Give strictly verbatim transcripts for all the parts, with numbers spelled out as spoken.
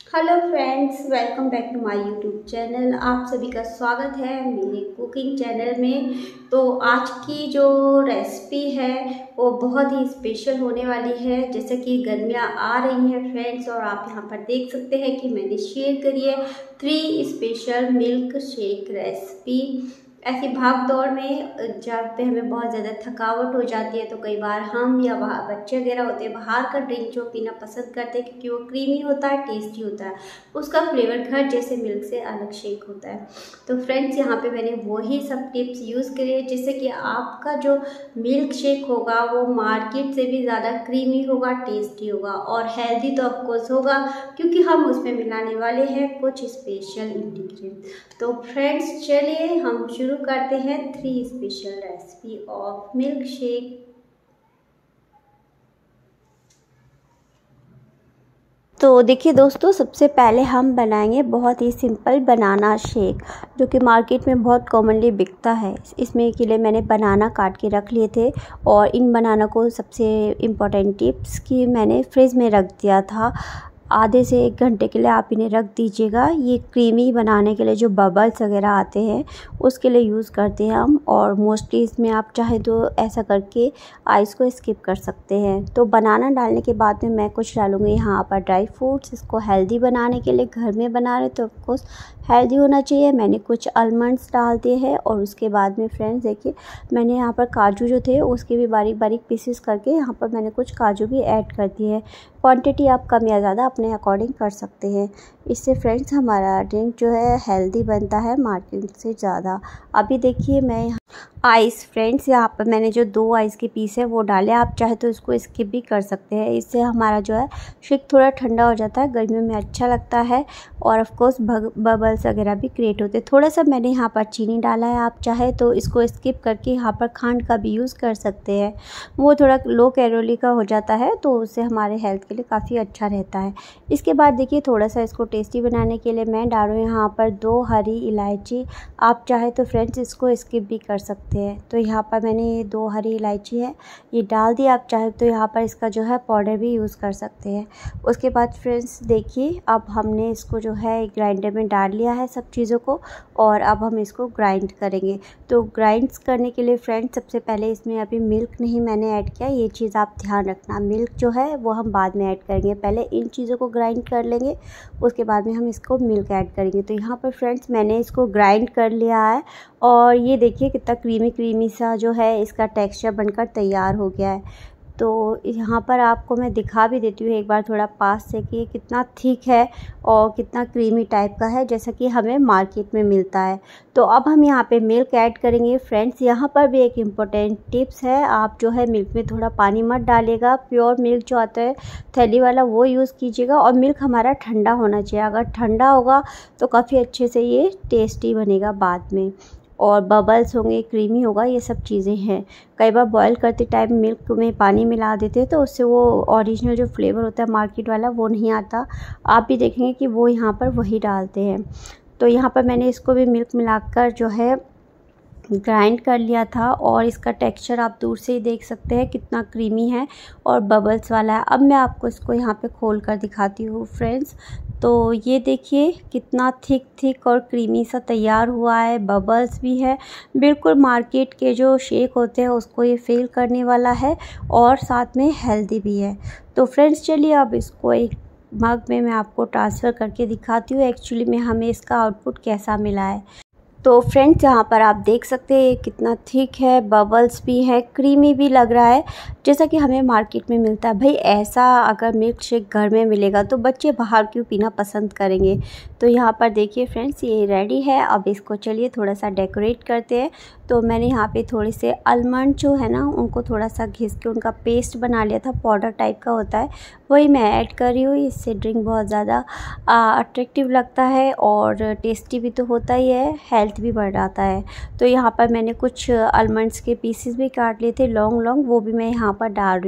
Hello friends, welcome back to my YouTube channel. आप सभी का स्वागत है मेरे कुकिंग चैनल में। तो आज की जो रेसिपी है वो बहुत ही स्पेशल होने वाली है। जैसे कि गर्मियाँ आ रही हैं फ्रेंड्स, और आप यहाँ पर देख सकते हैं कि मैंने शेयर करी है three special milk shake recipe. ऐसी भाग दौड़ में जब पे हमें बहुत ज़्यादा थकावट हो जाती है तो कई बार हम या बच्चे वगैरह होते हैं बाहर का ड्रिंक जो पीना पसंद करते हैं, क्योंकि वो क्रीमी होता है, टेस्टी होता है, उसका फ्लेवर घर जैसे मिल्क से अलग शेक होता है। तो फ्रेंड्स, यहाँ पे मैंने वही सब टिप्स यूज़ करे हैं जिससे कि आपका जो मिल्क शेक होगा वो मार्केट से भी ज़्यादा क्रीमी होगा, टेस्टी होगा और हेल्दी तो ऑफकोर्स होगा, क्योंकि हम उसमें मिलाने वाले हैं कुछ स्पेशल इंग्रेडिएंट। तो फ्रेंड्स, चलिए हम शुरू करते हैं three special recipe of milk shake. तो देखिए दोस्तों, सबसे पहले हम बनाएंगे बहुत ही सिंपल बनाना शेक, जो कि मार्केट में बहुत कॉमनली बिकता है। इसमें के लिए मैंने बनाना काट के रख लिए थे, और इन बनाना को सबसे इम्पॉर्टेंट टिप्स कि मैंने फ्रिज में रख दिया था। आधे से एक घंटे के लिए आप इन्हें रख दीजिएगा। ये क्रीमी बनाने के लिए जो बबल्स वगैरह आते हैं उसके लिए यूज़ करते हैं हम, और मोस्टली इसमें आप चाहे तो ऐसा करके आइस को स्किप कर सकते हैं। तो बनाना डालने के बाद में मैं कुछ डालूँगी यहाँ पर ड्राई फ्रूट्स। इसको हेल्दी बनाने के लिए घर में बना रहे तो ऑफकोर्स हेल्दी होना चाहिए। मैंने कुछ आलमंड्स डाल दिए हैं, और उसके बाद में फ्रेंड्स देखिए मैंने यहाँ पर काजू जो थे उसके भी बारीक बारीक पीसेस करके यहाँ पर मैंने कुछ काजू भी ऐड कर दिए हैं। क्वांटिटी आप कम या ज़्यादा अपने अकॉर्डिंग कर सकते हैं। इससे फ्रेंड्स हमारा ड्रिंक जो है हेल्दी बनता है मार्केट से ज़्यादा। अभी देखिए मैं यहाँ आइस फ्रेंड्स यहाँ पर मैंने जो दो आइस के पीस है वो डाले। आप चाहे तो इसको स्किप भी कर सकते हैं। इससे हमारा जो है शेक थोड़ा ठंडा हो जाता है, गर्मियों में अच्छा लगता है, और ऑफ कोर्स बबल्स वगैरह भी क्रिएट होते हैं। थोड़ा सा मैंने यहाँ पर चीनी डाला है, आप चाहे तो इसको स्किप करके यहाँ पर खांड का भी यूज़ कर सकते हैं। वो थोड़ा लो कैलोरी का हो जाता है, तो उससे हमारे हेल्थ के लिए काफ़ी अच्छा रहता है। इसके बाद देखिए थोड़ा सा इसको टेस्टी बनाने के लिए मैं डालूँ यहाँ पर दो हरी इलायची। आप चाहे तो फ्रेंड्स इसको स्किप भी कर सकते हैं। तो यहाँ पर मैंने ये दो हरी इलायची है ये डाल दी। आप चाहे तो यहाँ पर इसका जो है पाउडर भी यूज़ कर सकते हैं। उसके बाद फ्रेंड्स देखिए अब हमने इसको जो है ग्राइंडर में डाल लिया है सब चीज़ों को, और अब हम इसको ग्राइंड करेंगे। तो ग्राइंड करने के लिए फ्रेंड्स सबसे पहले इसमें अभी मिल्क नहीं मैंने ऐड किया, ये चीज़ आप ध्यान रखना। मिल्क जो है वो हम बाद में ऐड करेंगे, पहले इन चीज़ों को ग्राइंड कर लेंगे, उसके बाद में हम इसको मिल्क ऐड करेंगे। तो यहाँ पर फ्रेंड्स मैंने इसको ग्राइंड कर लिया है, और ये देखिए कितना क्रीमी क्रीमी सा जो है इसका टेक्सचर बनकर तैयार हो गया है। तो यहाँ पर आपको मैं दिखा भी देती हूँ एक बार थोड़ा पास से कि ये कितना थिक है और कितना क्रीमी टाइप का है, जैसा कि हमें मार्केट में मिलता है। तो अब हम यहाँ पे मिल्क ऐड करेंगे फ्रेंड्स। यहाँ पर भी एक इम्पोर्टेंट टिप्स है, आप जो है मिल्क में थोड़ा पानी मत डालिएगा। प्योर मिल्क जो आता है थैली वाला वो यूज़ कीजिएगा, और मिल्क हमारा ठंडा होना चाहिए। अगर ठंडा होगा तो काफ़ी अच्छे से ये टेस्टी बनेगा बाद में, और बबल्स होंगे, क्रीमी होगा, ये सब चीज़ें हैं। कई बार बॉईल करते टाइम मिल्क में पानी मिला देते हैं तो उससे वो ओरिजिनल जो फ्लेवर होता है मार्केट वाला वो नहीं आता। आप भी देखेंगे कि वो यहाँ पर वही डालते हैं। तो यहाँ पर मैंने इसको भी मिल्क मिलाकर जो है ग्राइंड कर लिया था, और इसका टेक्सचर आप दूर से ही देख सकते हैं कितना क्रीमी है और बबल्स वाला है। अब मैं आपको इसको यहाँ पे खोल कर दिखाती हूँ फ्रेंड्स। तो ये देखिए कितना थिक थिक और क्रीमी सा तैयार हुआ है, बबल्स भी है, बिल्कुल मार्केट के जो शेक होते हैं उसको ये फील करने वाला है, और साथ में हेल्दी भी है। तो फ्रेंड्स चलिए अब इसको एक मग में मैं आपको ट्रांसफ़र करके दिखाती हूँ एक्चुअली में हमें इसका आउटपुट कैसा मिला है। तो फ्रेंड्स यहाँ पर आप देख सकते हैं कितना थिक है, बबल्स भी है, क्रीमी भी लग रहा है जैसा कि हमें मार्केट में मिलता है। भाई ऐसा अगर मिल्क शेक घर में मिलेगा तो बच्चे बाहर क्यों पीना पसंद करेंगे। तो यहाँ पर देखिए फ्रेंड्स ये रेडी है। अब इसको चलिए थोड़ा सा डेकोरेट करते हैं। तो मैंने यहाँ पे थोड़े से आलमंड जो है ना उनको थोड़ा सा घिस के उनका पेस्ट बना लिया था, पाउडर टाइप का होता है, वही मैं ऐड कर रही हूँ। इससे ड्रिंक बहुत ज़्यादा अट्रैक्टिव लगता है और टेस्टी भी तो होता ही है, हेल्थ भी बढ़ जाता है। तो यहाँ पर मैंने कुछ आलमंड्स के पीसेस भी काट लिए थे लॉन्ग लॉन्ग, वो भी मैं यहाँ पर डाल रही हूँ।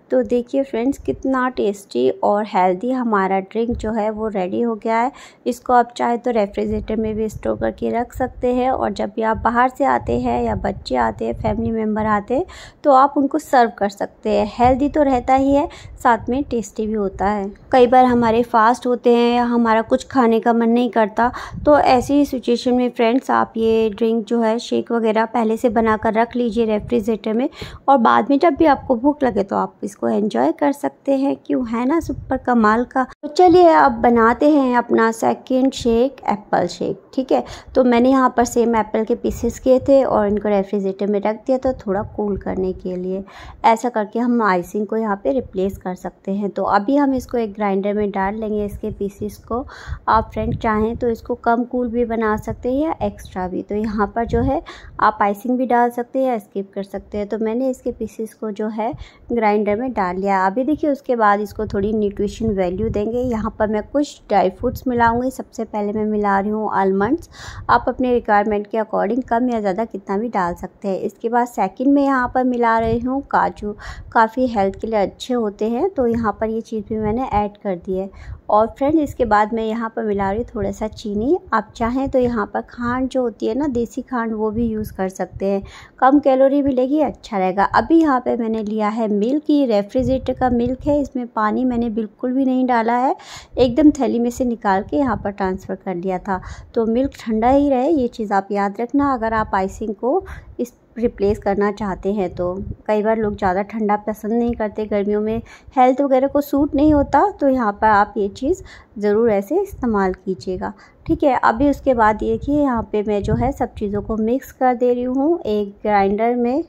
तो देखिए फ्रेंड्स कितना टेस्टी और हेल्दी हमारा ड्रिंक जो है वो रेडी हो गया है। इसको आप चाहे तो रेफ्रिजरेटर में भी स्टोर करके रख सकते हैं और जब भी आप बाहर से आते हैं या बच्चे आते हैं, फैमिली मेम्बर आते हैं, तो आप उनको सर्व कर सकते हैं। हेल्दी तो रहता ही है, साथ में टेस्टी भी होता है। कई बार हमारे फास्ट होते हैं या हमारा कुछ खाने का मन नहीं करता, तो ऐसी सिचुएशन में फ्रेंड्स आप ये ड्रिंक जो है शेक वगैरह पहले से बना कर रख लीजिए रेफ्रिजरेटर में, और बाद में जब भी आपको भूख लगे तो आप इसको एंजॉय कर सकते हैं। क्यों, है ना सुपर कमाल का। तो चलिए अब बनाते हैं अपना सेकंड शेक, एप्पल शेक। ठीक है, तो मैंने यहाँ पर सेम एप्पल के पीसेस किए थे और इनको रेफ्रिजरेटर में रख दिया था थोड़ा कूल करने के लिए। ऐसा करके हम आइसिंग को यहाँ पे रिप्लेस कर सकते हैं। तो अभी हम इसको एक ग्राइंडर में डाल लेंगे इसके पीसेस को। आप फ्रेंड चाहें तो इसको कम कूल भी बना सकते हैं या एक्स्ट्रा भी। तो यहाँ पर जो है आप आइसिंग भी डाल सकते हैं या स्किप कर सकते हैं। तो मैंने इसके पीसेस को जो है ग्राइंडर में डाल लिया। अभी देखिए उसके बाद इसको थोड़ी न्यूट्रिशन वैल्यू देंगे। यहाँ पर मैं कुछ ड्राई फ्रूट्स मिलाऊंगी। सबसे पहले मैं मिला रही हूँ आलमंड्स। आप अपने रिक्वायरमेंट के अकॉर्डिंग कम या ज़्यादा कितना भी डाल सकते हैं। इसके बाद सेकंड में यहाँ पर मिला रही हूँ काजू, काफ़ी हेल्थ के लिए अच्छे होते हैं, तो यहाँ पर ये चीज़ भी मैंने ऐड कर दी है। और फ्रेंड इसके बाद मैं यहाँ पर मिला रही हूँ थोड़ा सा चीनी। आप चाहें तो यहाँ पर खांड जो होती है ना, देसी खांड, वो भी यूज़ कर सकते हैं। कम कैलोरी मिलेगी, अच्छा रहेगा। अभी यहाँ पे मैंने लिया है मिल्क। ये रेफ्रिजरेटर का मिल्क है, इसमें पानी मैंने बिल्कुल भी नहीं डाला है, एकदम थैली में से निकाल के यहाँ पर ट्रांसफ़र कर लिया था। तो मिल्क ठंडा ही रहे, ये चीज़ आप याद रखना अगर आप आइसिंग को इस रिप्लेस करना चाहते हैं तो। कई बार लोग ज़्यादा ठंडा पसंद नहीं करते, गर्मियों में हेल्थ वगैरह को सूट नहीं होता, तो यहाँ पर आप ये चीज़ ज़रूर ऐसे इस्तेमाल कीजिएगा। ठीक है, अभी उसके बाद देखिए यहाँ पे मैं जो है सब चीज़ों को मिक्स कर दे रही हूँ एक ग्राइंडर में।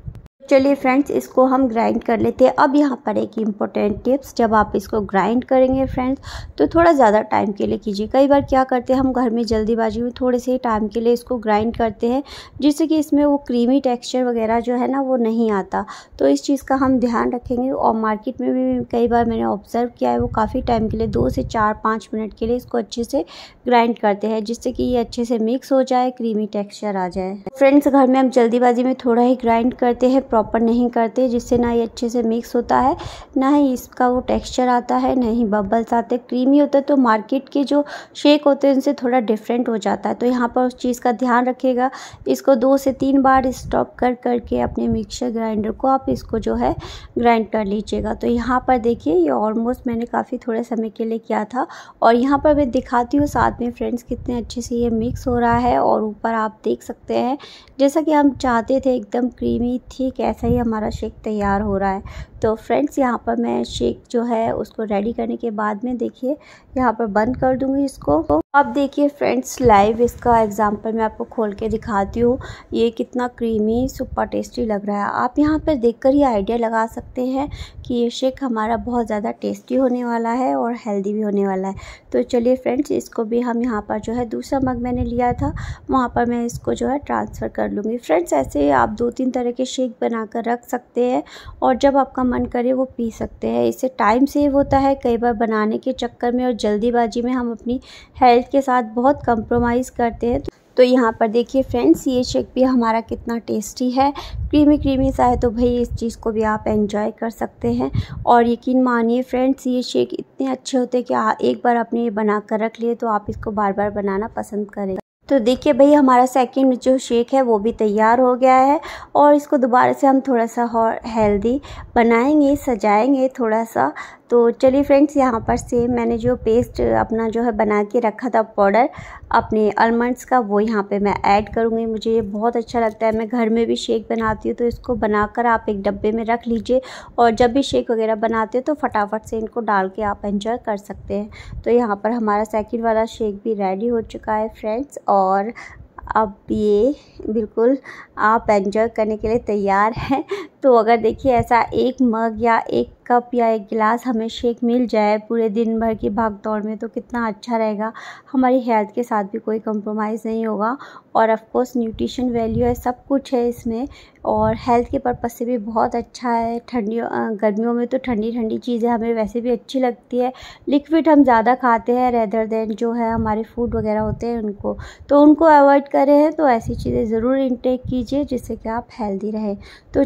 चलिए फ्रेंड्स इसको हम ग्राइंड कर लेते हैं। अब यहाँ पर एक इम्पोर्टेंट टिप्स, जब आप इसको ग्राइंड करेंगे फ्रेंड्स तो थोड़ा ज़्यादा टाइम के लिए कीजिए। कई बार क्या करते हैं हम घर में जल्दीबाजी में थोड़े से टाइम के लिए इसको ग्राइंड करते हैं, जिससे कि इसमें वो क्रीमी टेक्सचर वगैरह जो है ना वो नहीं आता। तो इस चीज़ का हम ध्यान रखेंगे। और मार्केट में भी कई बार मैंने ऑब्ज़र्व किया है, वो काफ़ी टाइम के लिए दो से चार पाँच मिनट के लिए इसको अच्छे से ग्राइंड करते हैं, जिससे कि ये अच्छे से मिक्स हो जाए, क्रीमी टेक्सचर आ जाए। फ्रेंड्स घर में हम जल्दीबाजी में थोड़ा ही ग्राइंड करते हैं, प्रॉपर नहीं करते, जिससे ना ये अच्छे से मिक्स होता है, ना ही इसका वो टेक्सचर आता है, ना ही बबल्स आते, क्रीमी होता है। तो मार्केट के जो शेक होते हैं उनसे थोड़ा डिफरेंट हो जाता है। तो यहाँ पर उस चीज़ का ध्यान रखिएगा। इसको दो से तीन बार स्टॉप कर करके अपने मिक्सर ग्राइंडर को आप इसको जो है ग्राइंड कर लीजिएगा। तो यहाँ पर देखिए ये ऑलमोस्ट मैंने काफ़ी थोड़े समय के लिए किया था, और यहाँ पर मैं दिखाती हूँ साथ में फ्रेंड्स कितने अच्छे से ये मिक्स हो रहा है। और ऊपर आप देख सकते हैं जैसा कि हम चाहते थे एकदम क्रीमी, ठीक ऐसा ही हमारा शेक तैयार हो रहा है। तो फ्रेंड्स यहाँ पर मैं शेक जो है उसको रेडी करने के बाद में देखिए यहाँ पर बंद कर दूँगी इसको। अब देखिए फ्रेंड्स लाइव इसका एग्जांपल मैं आपको खोल के दिखाती हूँ। ये कितना क्रीमी सुपर टेस्टी लग रहा है। आप यहाँ पर देखकर ही आइडिया लगा सकते हैं कि ये शेक हमारा बहुत ज़्यादा टेस्टी होने वाला है और हेल्दी भी होने वाला है। तो चलिए फ्रेंड्स इसको भी हम यहाँ पर जो है दूसरा मग मैंने लिया था, वहाँ पर मैं इसको जो है ट्रांसफ़र कर लूँगी। फ्रेंड्स ऐसे आप दो तीन तरह के शेक बना कर रख सकते हैं और जब आपका मन करे वो पी सकते हैं। इससे टाइम सेव होता है। कई बार बनाने के चक्कर में और जल्दीबाजी में हम अपनी हेल्थ के साथ बहुत कंप्रोमाइज़ करते हैं। तो यहाँ पर देखिए फ्रेंड्स ये शेक भी हमारा कितना टेस्टी है, क्रीमी क्रीमी सा है। तो भाई इस चीज़ को भी आप एंजॉय कर सकते हैं। और यकीन मानिए फ्रेंड्स ये शेक इतने अच्छे होते हैं कि एक बार आपने ये बना कर रख लिए तो आप इसको बार बार बनाना पसंद करेंगे। तो देखिए भाई हमारा सेकंड जो शेक है वो भी तैयार हो गया है, और इसको दोबारा से हम थोड़ा सा और हेल्दी बनाएंगे, सजाएंगे थोड़ा सा। तो चलिए फ्रेंड्स यहाँ पर सेम मैंने जो पेस्ट अपना जो है बना के रखा था पाउडर अपने आलमंड्स का, वो यहाँ पे मैं ऐड करूँगी। मुझे ये बहुत अच्छा लगता है। मैं घर में भी शेक बनाती हूँ, तो इसको बनाकर आप एक डब्बे में रख लीजिए और जब भी शेक वगैरह बनाते हो तो फटाफट से इनको डाल के आप एंजॉय कर सकते हैं। तो यहाँ पर हमारा सेकंड वाला शेक भी रेडी हो चुका है फ्रेंड्स, और अब ये बिल्कुल आप एंजॉय करने के लिए तैयार हैं। तो अगर देखिए ऐसा एक मग या एक कप या एक गिलास हमें शेक मिल जाए पूरे दिन भर की भाग दौड़ में तो कितना अच्छा रहेगा। हमारी हेल्थ के साथ भी कोई कंप्रोमाइज़ नहीं होगा, और ऑफ कोर्स न्यूट्रिशन वैल्यू है, सब कुछ है इसमें, और हेल्थ के पर्पज़ से भी बहुत अच्छा है। ठंडियों गर्मियों में तो ठंडी ठंडी चीज़ें हमें वैसे भी अच्छी लगती है। लिक्विड हम ज़्यादा खाते हैं रेदर देन जो है हमारे फूड वगैरह होते हैं उनको, तो उनको अवॉइड कर रहे हैं। तो ऐसी चीज़ें ज़रूर इंटेक कीजिए जिससे कि आप हेल्दी रहें। तो चलिए फ्रेंड्स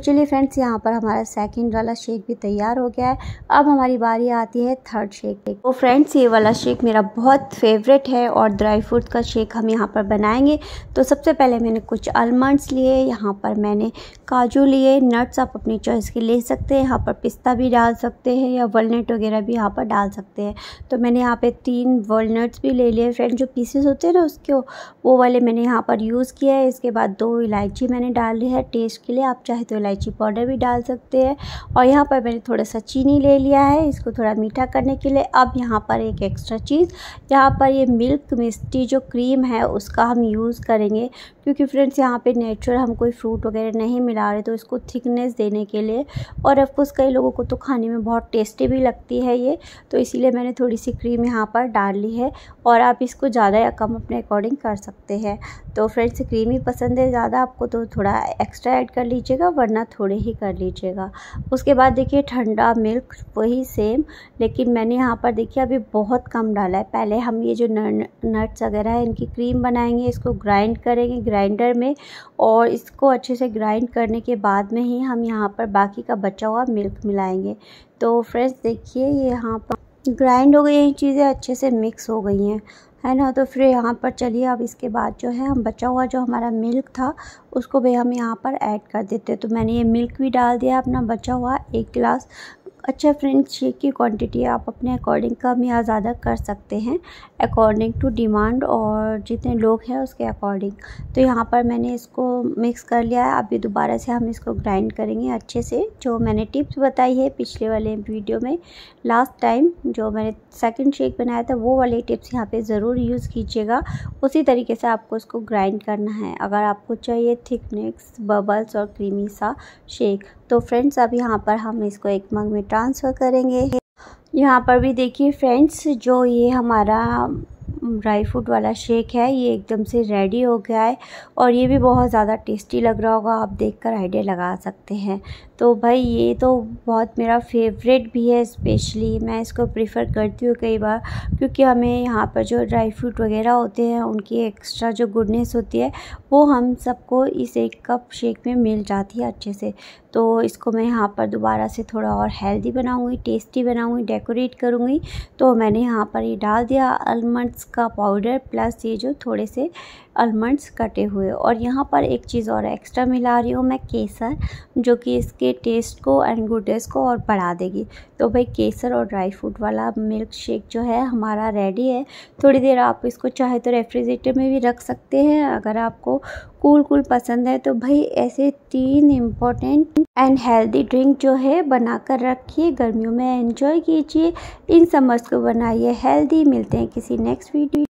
फ्रेंड्स यहाँ पर हमारा सेकंड वाला शेक भी तैयार हो गया है। अब हमारी बारी आती है थर्ड शेक की। तो फ्रेंड्स ये वाला शेक मेरा बहुत फेवरेट है और ड्राई फ्रूट का शेक हम यहाँ पर बनाएंगे। तो सबसे पहले मैंने कुछ आलमंड्स लिए, यहाँ पर मैंने काजू लिए, नट्स आप अपनी चॉइस के ले सकते हैं, यहाँ पर पिस्ता भी डाल सकते हैं या वॉलनट वगैरह भी यहाँ पर डाल सकते हैं। तो मैंने यहाँ पे तीन वॉलनट्स भी ले लिए फ्रेंड, जो पीसेस होते हैं ना उसके, वो वाले मैंने यहाँ पर यूज़ किया है। इसके बाद दो इलायची मैंने डाल ली है टेस्ट के लिए, आप चाहे तो इलायची पाउडर भी डाल सकते हैं। और यहाँ पर मैंने थोड़ा सा चीनी ले लिया है इसको थोड़ा मीठा करने के लिए। अब यहाँ पर एक एक्स्ट्रा चीज़, यहाँ पर ये मिल्क मिस्टी जो क्रीम है उसका हम यूज़ करेंगे, क्योंकि फ्रेंड्स यहाँ पे नेचुरल हम कोई फ्रूट वगैरह नहीं मिला रहे, तो इसको थिकनेस देने के लिए। और ऑफकोर्स कई लोगों को तो खाने में बहुत टेस्टी भी लगती है ये, तो इसीलिए मैंने थोड़ी सी क्रीम यहाँ पर डाल ली है। और आप इसको ज़्यादा या कम अपने अकॉर्डिंग कर सकते हैं। तो फ्रेंड्स क्रीम ही पसंद है ज़्यादा आपको तो थोड़ा एक्स्ट्रा ऐड कर लीजिएगा, वरना थोड़े ही कर लीजिएगा। उसके बाद देखिए ठंडा मिल्क वही सेम, लेकिन मैंने यहाँ पर देखिए अभी बहुत कम डाला है। पहले हम ये जो नट्स वगैरह है इनकी क्रीम बनाएंगे, इसको ग्राइंड करेंगे ग्राइंडर में, और इसको अच्छे से ग्राइंड करने के बाद में ही हम यहाँ पर बाकी का बचा हुआ मिल्क मिलाएंगे। तो फ्रेंड्स देखिए ये यहाँ पर ग्राइंड हो गई ये चीज़ें, अच्छे से मिक्स हो गई हैं, है ना। तो फिर यहाँ पर चलिए अब इसके बाद जो है हम बचा हुआ जो हमारा मिल्क था उसको भी हम यहाँ पर ऐड कर देते हैं। तो मैंने ये मिल्क भी डाल दिया अपना बचा हुआ एक गिलास। अच्छा फ्रेंड्स शेक की क्वांटिटी आप अपने अकॉर्डिंग कम या ज़्यादा कर सकते हैं, अकॉर्डिंग टू डिमांड और जितने लोग हैं उसके अकॉर्डिंग। तो यहाँ पर मैंने इसको मिक्स कर लिया है। अभी दोबारा से हम इसको ग्राइंड करेंगे अच्छे से, जो मैंने टिप्स बताई है पिछले वाले वीडियो में लास्ट टाइम जो मैंने सेकंड शेक बनाया था, वो वाले टिप्स यहाँ पे ज़रूर यूज़ कीजिएगा। उसी तरीके से आपको इसको ग्राइंड करना है अगर आपको चाहिए थिकनेस, बबल्स और क्रीमी सा शेक। तो फ्रेंड्स अब यहाँ पर हम इसको एक मग में ट्रांसफ़र करेंगे। यहाँ पर भी देखिए फ्रेंड्स जो ये हमारा ड्राई फ्रूट वाला शेक है ये एकदम से रेडी हो गया है, और ये भी बहुत ज़्यादा टेस्टी लग रहा होगा, आप देखकर आइडिया लगा सकते हैं। तो भाई ये तो बहुत मेरा फेवरेट भी है, स्पेशली मैं इसको प्रेफर करती हूँ कई बार, क्योंकि हमें यहाँ पर जो ड्राई फ्रूट वगैरह होते हैं उनकी एक्स्ट्रा जो गुडनेस होती है वो हम सबको इस एक कप शेक में मिल जाती है अच्छे से। तो इसको मैं यहाँ पर दोबारा से थोड़ा और हेल्दी बनाऊँगी, टेस्टी बनाऊँगी, डेकोरेट करूँगी। तो मैंने यहाँ पर ये डाल दिया आलमंड्स का पाउडर प्लस ये जो थोड़े से आलमंड्स कटे हुए, और यहाँ पर एक चीज़ और एक्स्ट्रा मिला रही हूँ मैं केसर, जो कि इसके टेस्ट को एंड गुडनेस को और बढ़ा देगी। तो भाई केसर और ड्राई फ्रूट वाला मिल्क शेक जो है हमारा रेडी है। थोड़ी देर आप इसको चाहे तो रेफ्रिजरेटर में भी रख सकते हैं, अगर आपको कूल कूल पसंद है तो भाई ऐसे तीन इम्पोर्टेंट एंड हेल्दी ड्रिंक जो है बनाकर रखिए, गर्मियों में एंजॉय कीजिए, इन समर्स को बनाइए हेल्दी। मिलते हैं किसी नेक्स्ट वीडियो।